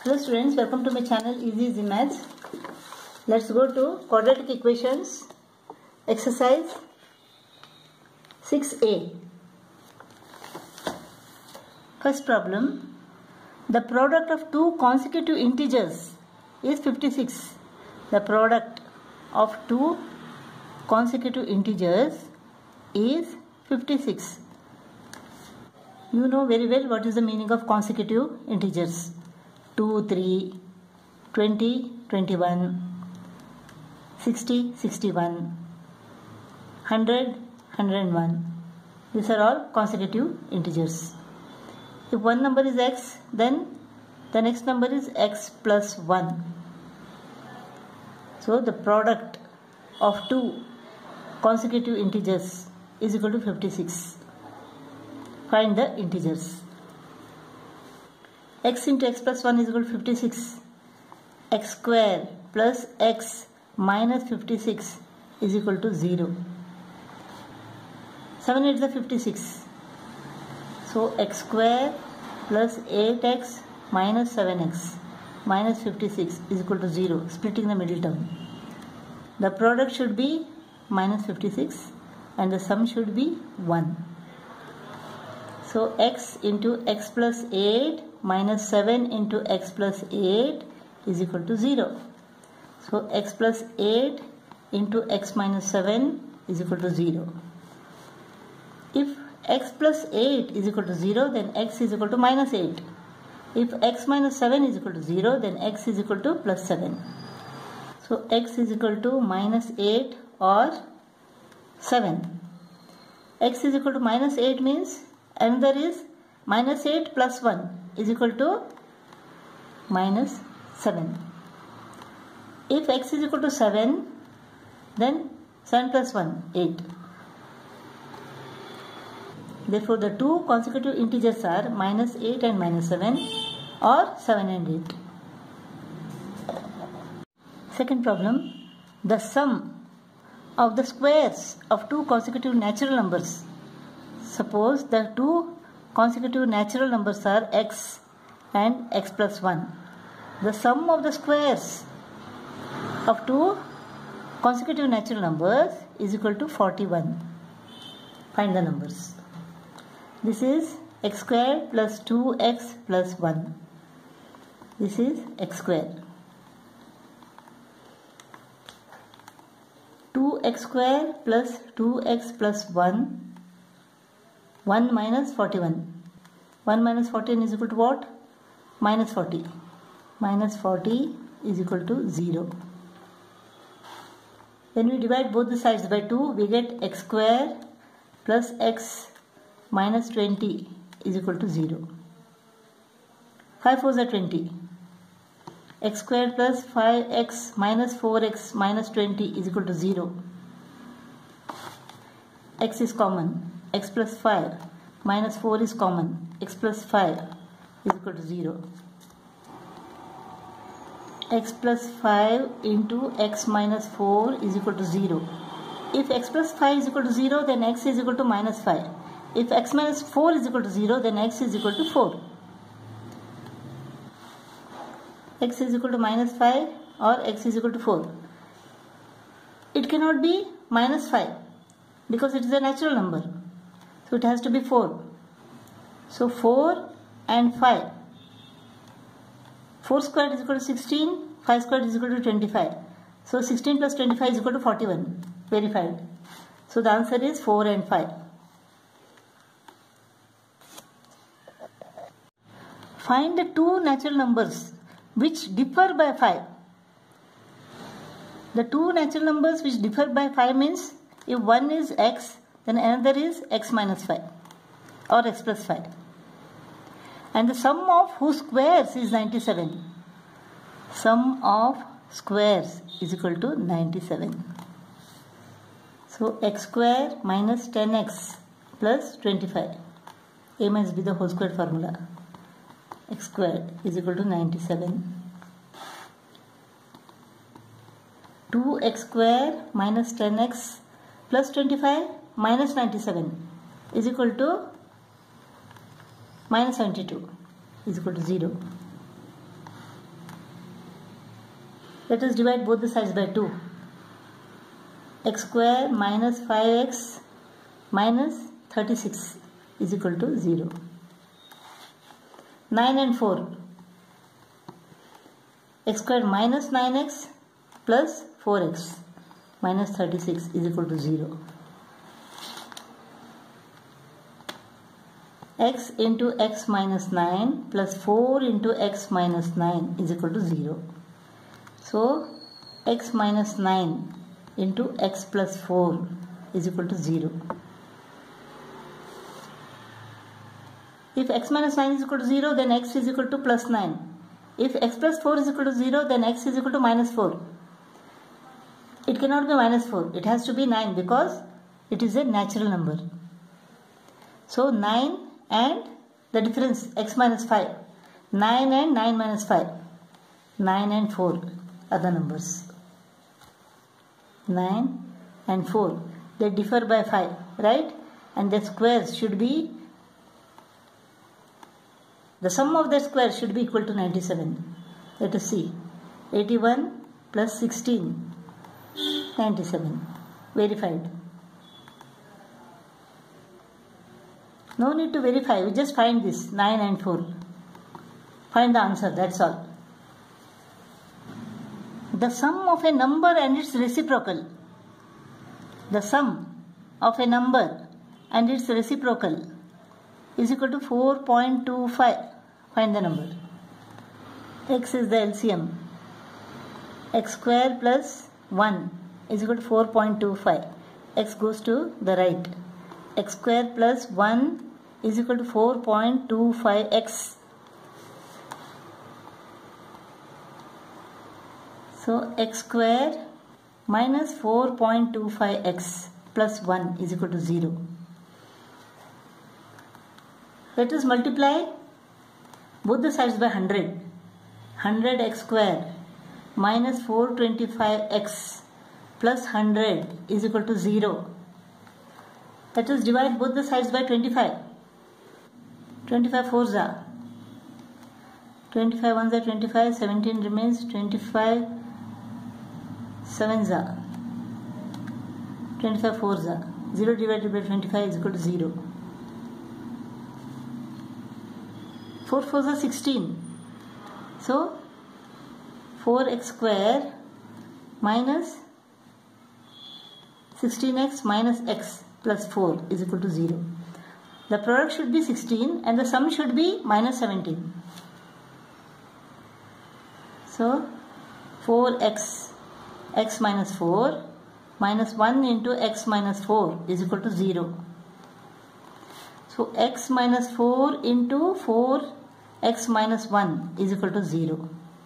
Hello students, welcome to my channel Easy Maths. Let's go to quadratic equations, exercise 6a. First problem, the product of two consecutive integers is 56. The product of two consecutive integers is 56. You know very well what is the meaning of consecutive integers. 2, 3, 20, 21, 60, 61, 100, 101. These are all consecutive integers. If one number is x, then the next number is x plus 1. So the product of two consecutive integers is equal to 56. Find the integers. X into x plus 1 is equal to 56. X square plus x minus 56 is equal to 0. 7 8 is 56. So x square plus 8x minus 7x minus 56 is equal to 0, splitting the middle term. The product should be minus 56 and the sum should be 1. So x into x plus 8 minus 7 into x plus 8 is equal to 0. So x plus 8 into x minus 7 is equal to 0. If x plus 8 is equal to 0, then x is equal to minus 8. If x minus 7 is equal to 0, then x is equal to plus 7. So x is equal to minus 8 or 7. X is equal to minus 8 means another is minus 8 plus 1 is equal to minus 7. If x is equal to 7, then 7 plus 1, 8. Therefore, the two consecutive integers are minus 8 and minus 7 or 7 and 8. Second problem, the sum of the squares of two consecutive natural numbers. Suppose the two consecutive natural numbers are x and x plus 1. The sum of the squares of two consecutive natural numbers is equal to 41. Find the numbers. This is x square plus 2x plus 1. This is x square. 2x square plus 2x plus 1. 1 minus 41. 1 minus 14 is equal to what? Minus 40. Minus 40 is equal to 0. When we divide both the sides by 2, we get x square plus x minus 20 is equal to 0. 5 4s are 20. X square plus 5x minus 4x minus 20 is equal to 0. X is common. X plus 5 minus 4 is common. X plus 5 is equal to 0. X plus 5 into x minus 4 is equal to 0. If x plus 5 is equal to 0, then x is equal to minus 5. If x minus 4 is equal to 0, then x is equal to 4. X is equal to minus 5 or x is equal to 4. It cannot be minus 5 because it is a natural number. So it has to be 4. So 4 and 5. 4 squared is equal to 16. 5 squared is equal to 25. So 16 plus 25 is equal to 41. Verified. So the answer is 4 and 5. Find the two natural numbers which differ by 5. The two natural numbers which differ by 5 means if one is x, then another is x minus 5 or x plus 5. And the sum of whose squares is 97. Sum of squares is equal to 97. So x square minus 10x plus 25. A minus b the whole square formula. X squared is equal to 97. 2x square minus 10x plus 25 minus 97 is equal to minus 72 is equal to 0. Let us divide both the sides by 2. X square minus 5x minus 36 is equal to 0. 9 and 4. X square minus 9x plus 4x minus 36 is equal to 0. X into x minus 9 plus 4 into x minus 9 is equal to 0. So x minus 9 into x plus 4 is equal to 0. If x minus 9 is equal to 0, then x is equal to plus 9. If x plus 4 is equal to 0, then x is equal to minus 4. It cannot be minus 4. It has to be 9 because it is a natural number. So 9 and the difference x minus 5. 9 and 9 minus 5. 9 and 4 are the numbers. 9 and 4. They differ by 5, right? And the squares should be, the sum of the squares should be equal to 97. Let us see. 81 plus 16, 97. Verified. No need to verify. We just find this 9 and 4. Find the answer. That's all. The sum of a number and its reciprocal. The sum of a number and its reciprocal is equal to 4.25. Find the number. X is the LCM. X square plus 1 is equal to 4.25. X goes to the right. X square plus 1 is equal to 4.25x. So x square minus 4.25x plus 1 is equal to 0. Let us multiply both the sides by 100. 100x square minus 425x plus 100 is equal to 0. Let us divide both the sides by 25. 25 4s are. 25 1s are 25, 17 remains, 25 7s are. 25 4s are. 0 divided by 25 is equal to 0. 4 4s are 16. So 4x square minus 16x minus x plus 4 is equal to 0. The product should be 16 and the sum should be minus 17. So 4x, x minus 4 minus 1 into x minus 4 is equal to 0. So x minus 4 into 4x minus 1 is equal to 0.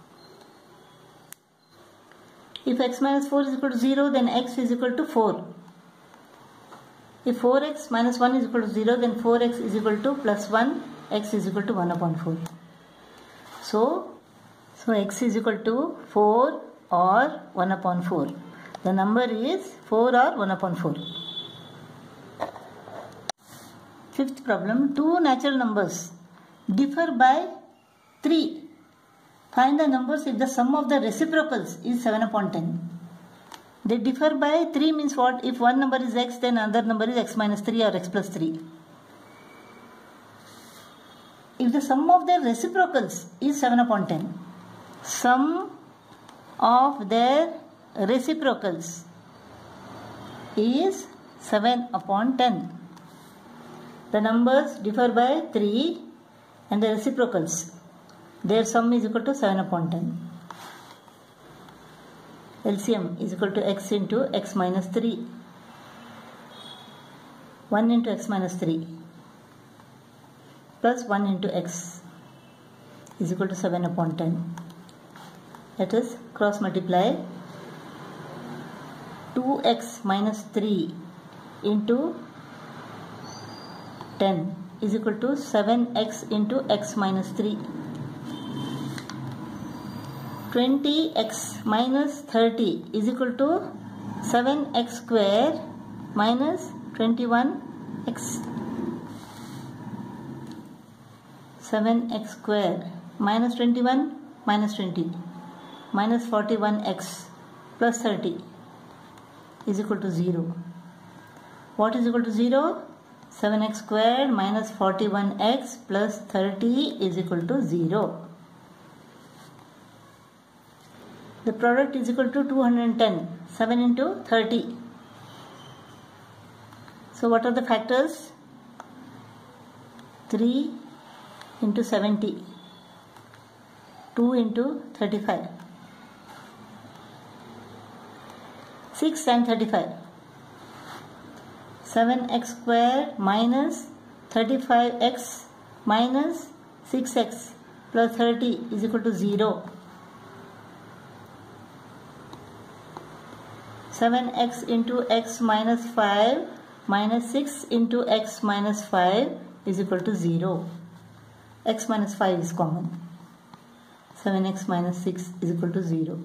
If x minus 4 is equal to 0, then x is equal to 4. If 4x minus 1 is equal to 0, then 4x is equal to plus 1, x is equal to 1 upon 4. So x is equal to 4 or 1 upon 4. The number is 4 or 1 upon 4. Fifth problem, two natural numbers differ by 3. Find the numbers if the sum of the reciprocals is 7 upon 10. They differ by 3 means what? If one number is x, then another number is x minus 3 or x plus 3. If the sum of their reciprocals is 7 upon 10, sum of their reciprocals is 7 upon 10. The numbers differ by 3 and the reciprocals, their sum is equal to 7 upon 10. LCM is equal to x into x minus 3. 1 into x minus 3 plus 1 into x is equal to 7 upon 10. Let us cross multiply. 2x minus 3 into 10 is equal to 7x into x minus 3. 20x minus 30 is equal to 7x square minus 21x. 7x square minus 21 minus 20. minus 41x plus 30 is equal to 0. What is equal to 0? 7x squared minus 41x plus 30 is equal to 0. The product is equal to 210. 7 into 30. So what are the factors? 3 into 70. 2 into 35. 6 and 35. 7x squared minus 35x minus 6x plus 30 is equal to 0. 7x into x minus 5 minus 6 into x minus 5 is equal to 0. X minus 5 is common. 7x minus 6 is equal to 0.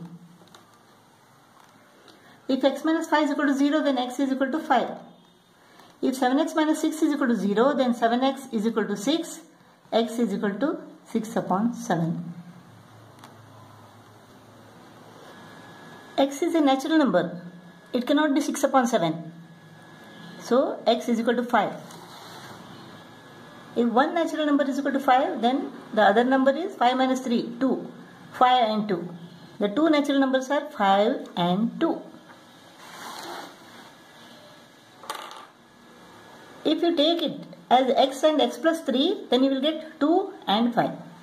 If x minus 5 is equal to 0, then x is equal to 5. If 7x minus 6 is equal to 0, then 7x is equal to 6. X is equal to 6 upon 7. X is a natural number. It cannot be 6 upon 7. So, x is equal to 5. If one natural number is equal to 5, then the other number is 5 minus 3, 2. 5 and 2. The two natural numbers are 5 and 2. If you take it as x and x plus 3, then you will get 2 and 5.